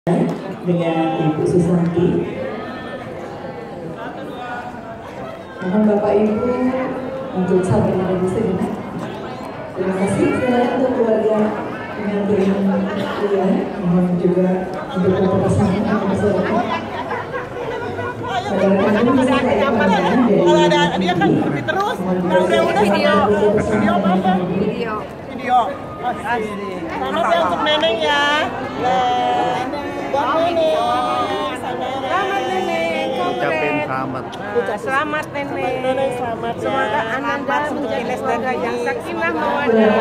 dengan Ibu Susanti. Mohon Bapak Ibu untuk sabar yang ada sejenak. Terima kasih sekali untuk keluarga pengantin pria. Mohon juga untuk kebersamaan yang masyarakat. Kalau ada dia kan seperti terus. Udah video apa? Video. Oh, asik. Selamat ya untuk Neneng ya. Buat Neneng. Selamat Neneng. Ucapin selamat. Selamat Neneng. Selamat. Semoga Ananda menjadi keluarga yang sakinah mawaddah.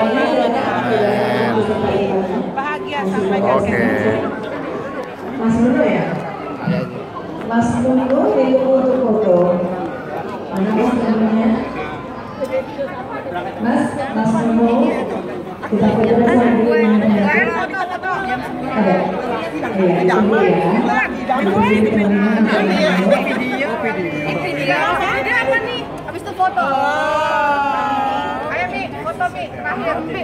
Bahagia sampai Oke. Mas Nuno ya? Mas Nuno itu untuk foto. Mana Mas namanya? Mas Nuno. Kita foto bersama di mana? Ada. Iya, itu ya. Video. Ada apa nih? Habis itu foto. Ayo Mi, foto Mi. Terakhir Mi.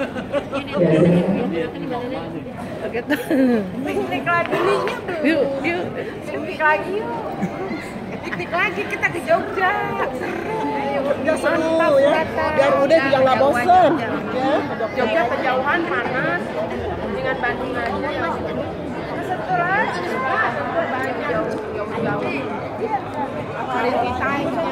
Piknik lagi. Yuk. Piknik lagi yuk. Piknik lagi kita ke Jogja. Seru ya. Biar udah juga nggak bosan. Ya. Jogja kejauhan panas. Dengan Bandung aja yang setelah jauh-jauh. Hari kita